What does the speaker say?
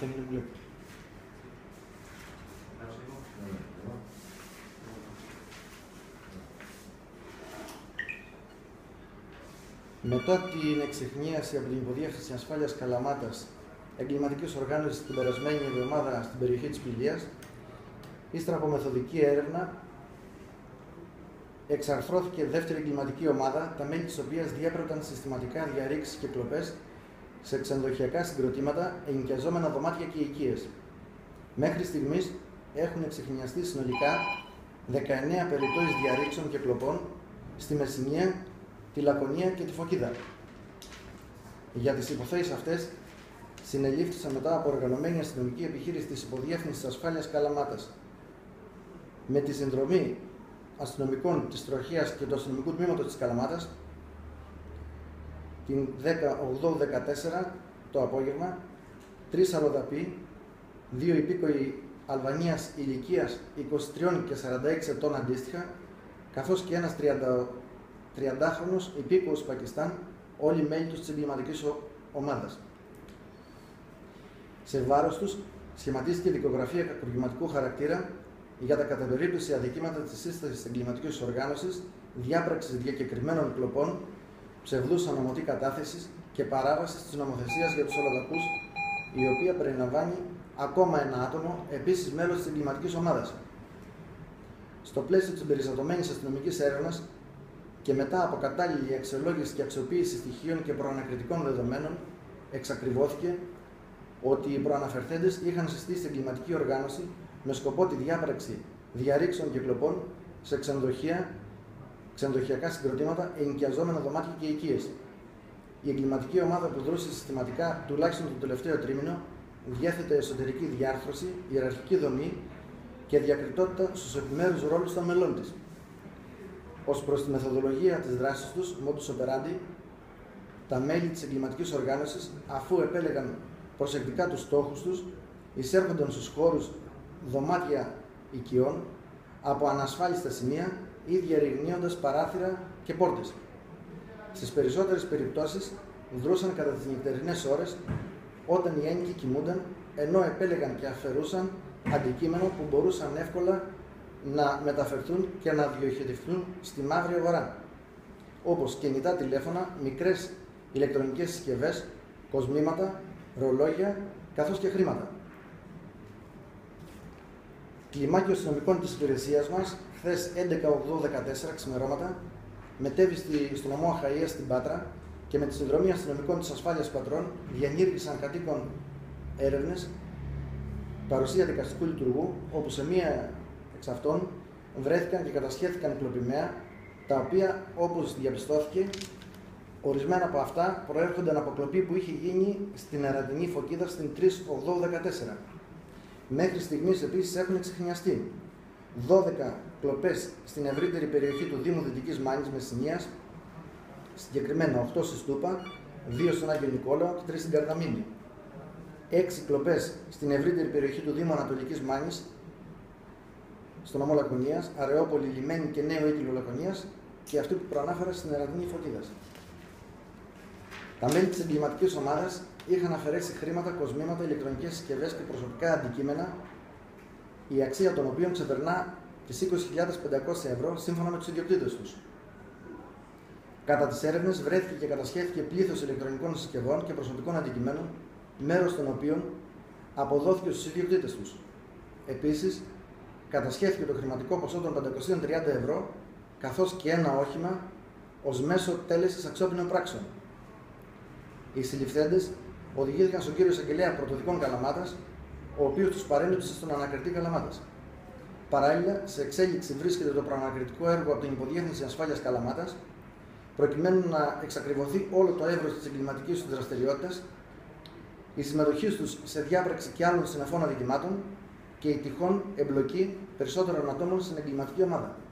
μετά είναι μπλε. Μετά την εξεχνίαση από την Υποδιεύθυνση Ασφάλειας Καλαμάτας εγκληματικής οργάνωσης την περασμένη εβδομάδα στην περιοχή της Πηλίας, ύστερα από μεθοδική έρευνα, εξαρθρώθηκε δεύτερη εγκληματική ομάδα, τα μέλη της οποίας διέπρεπταν συστηματικά διαρρήξεις και κλοπές σε ξενοδοχειακά συγκροτήματα, ενοικιαζόμενα δωμάτια και οικίες. Μέχρι στιγμής έχουν εξεχνιαστεί συνολικά 19 περιπτώσεις διαρρήξεων και κλοπών στη Μεσσηνία, τη Λακωνία και τη Φωκίδα. Για τις υποθέσεις αυτές συνελήφθησαν μετά από οργανωμένη αστυνομική επιχείρηση της Υποδιεύθυνσης Ασφάλειας Καλαμάτας με τη συνδρομή αστυνομικών της Τροχέας και του αστυνομικού τμήματος της Καλαμάτας την 18-14 το απόγευμα, 3 αλλοδαποί, 2 υπήκοοι Αλβανίας ηλικίας 23 και 46 ετών αντίστοιχα, καθώς και ένας 30χρονος υπήκοος Πακιστάν, όλοι μέλη τους της εγκληματικής ομάδας. Σε βάρος τους σχηματίστηκε δικογραφία κακουργηματικού χαρακτήρα για τα κατά περίπτωση αδικήματα της σύστασης της εγκληματικής οργάνωσης, διάπραξης διακεκριμένων κλοπών, ψευδούς ανωμοτή κατάθεσης και παράβασης της νομοθεσίας για τους αλλοδαπούς, η οποία περιλαμβάνει ακόμα ένα άτομο, επίσης μέλος της εγκληματικής ομάδας. Στο πλαίσιο της εμπεριστατωμένης αστυνομικής έρευνας και μετά από κατάλληλη αξιολόγηση και αξιοποίηση στοιχείων και προανακριτικών δεδομένων, εξακριβώθηκε ότι οι προαναφερθέντες είχαν συστήσει εγκληματική οργάνωση με σκοπό τη διάπραξη διαρρήξεων και κλοπών σε ξενοδοχειακά συγκροτήματα, ενοικιαζόμενα δωμάτια και οικίες. Η εγκληματική ομάδα που δρούσε συστηματικά τουλάχιστον το τελευταίο τρίμηνο διέθετε εσωτερική διάρθρωση, ιεραρχική δομή και διακριτότητα στους επιμέρους ρόλους των μελών της. Ως προς τη μεθοδολογία της δράσης τους, modus operandi, τα μέλη της εγκληματικής οργάνωσης, αφού επέλεγαν προσεκτικά τους στόχους τους, εισέρχονταν στους χώρους δωμάτια οικειών από ανασφάλιστα σημεία ή διαρριγνύοντας παράθυρα και πόρτες. Στις περισσότερες περιπτώσεις δρούσαν κατά τις νυχτερινές ώρες, όταν οι ένοικοι κοιμούνταν, ενώ επέλεγαν και αφαιρούσαν αντικείμενο που μπορούσαν εύκολα να μεταφερθούν και να διοχετευτούν στη μαύρη αγορά, όπως κινητά τηλέφωνα, μικρές ηλεκτρονικές συσκευές, κοσμήματα, ρολόγια, καθώς και χρήματα. Κλιμάκιο αστυνομικών της υπηρεσίας μας, χθες 11-8-14 ξημερώματα, μετέβη στο νομό Αχαΐας στην Πάτρα και με τη συνδρομή αστυνομικών της ασφάλειας πατρών διενήργησαν κατοίκων έρευνες, παρουσία δικαστικού λειτουργού, όπου σε μία εξ αυτών βρέθηκαν και κατασχέθηκαν κλοπημαία, τα οποία, όπως διαπιστώθηκε, ορισμένα από αυτά προέρχονταν από κλοπή που είχε γίνει στην Εραντινή Φωκίδα στην 3-8-14. Μέχρι στιγμής επίσης έχουν εξεχνιαστεί 12 κλοπές στην ευρύτερη περιοχή του Δήμου Δυτικής Μάνης Μεσσηνίας, συγκεκριμένα 8 στη Στούπα, 2 στον Άγιο Νικόλαο και 3 στην Καρδαμήλη. 6 κλοπές στην ευρύτερη περιοχή του Δήμου Ανατολικής Μάνης, στον νομό Λακωνίας, Αρεόπολη, Λιμένη και Νέο Ήτυλο Λακωνίας, και αυτή που προανάφερα στην Εραντινή Φωκίδα. Τα μέλη της εγκληματικής ομάδας είχαν αφαιρέσει χρήματα, κοσμήματα, ηλεκτρονικές συσκευές και προσωπικά αντικείμενα, η αξία των οποίων ξεπερνά τις 20.500 ευρώ σύμφωνα με τους ιδιοκτήτες τους. Κατά τις έρευνες βρέθηκε και κατασχέθηκε πλήθος ηλεκτρονικών συσκευών και προσωπικών αντικειμένων, μέρος των οποίων αποδόθηκε στους ιδιοκτήτες τους. Επίσης, κατασχέθηκε το χρηματικό ποσό των 530 ευρώ, καθώς και ένα όχημα ως μέσο τέλεσης αξιόπινων πράξεων. Οι συλληφθέντες οδηγήθηκαν στον κύριο εισαγγελέα Πρωτοδικών Καλαμάτας, ο οποίος τους παρέλειψε στον ανακριτή Καλαμάτας. Παράλληλα, σε εξέλιξη βρίσκεται το προανακριτικό έργο από την Υποδιεύθυνση Ασφάλειας Καλαμάτας, προκειμένου να εξακριβωθεί όλο το εύρος της εγκληματικής τους δραστηριότητας, η συμμετοχή τους σε διάπραξη και άλλων συναφών αδικημάτων και η τυχόν εμπλοκή περισσότερων ατόμων στην εγκληματική ομάδα.